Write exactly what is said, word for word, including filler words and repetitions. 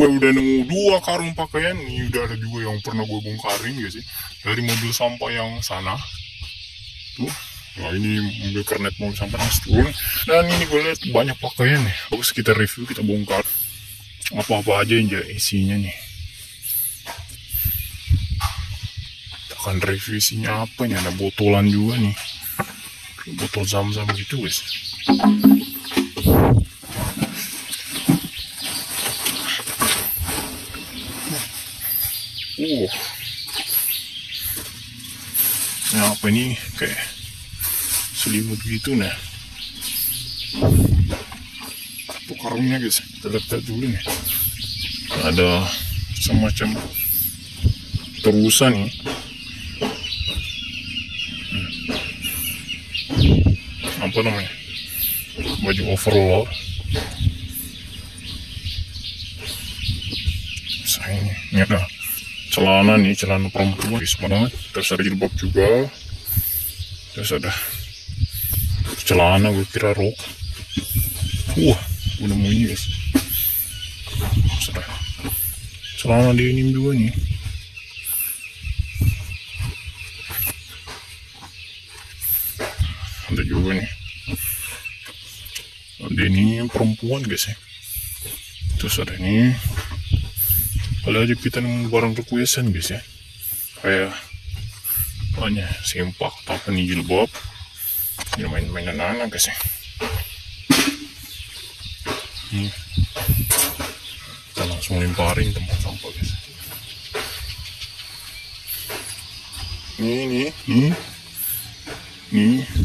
gue udah nemu dua karung pakaian. Ini udah ada juga yang pernah gue bongkarin guys sih, dari mobil sampah yang sana tuh. Nah ini mobil kernet mobil sampah turun. Dan ini gue lihat banyak pakaian nih. Bagus kita review, kita bongkar apa-apa aja yang jadi isinya nih. Kita akan review isinya apa nih. Ada botolan juga nih, botol zam-zam gitu guys. Uh, nah apa ini kayak selimut gitu nah. Itu karungnya guys, kita lihat dulu nih. Ada semacam terusan nih. Hmm. Apa namanya? Baju overall. Sayang, ini ada celana nih, celana perempuan guys banget. Terus ada jilbab juga. Terus ada celana, gue kira rok. Wah, udah mau ini guys. Sudah celana denim juga nih. Ada juga nih denim perempuan guys ya. Terus ada ini. Kalau aja kita nemu barang requestan guys ya, kayak banyak sempak apa nih, jilbab. Ini main-mainan anak guys ya. Nih, kita langsung lemparin tempat sampah guys. Nih nih nih nih